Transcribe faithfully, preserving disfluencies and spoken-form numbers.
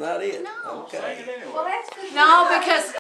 not it? No. Okay. Sing it anyway. Well, that's good. No, because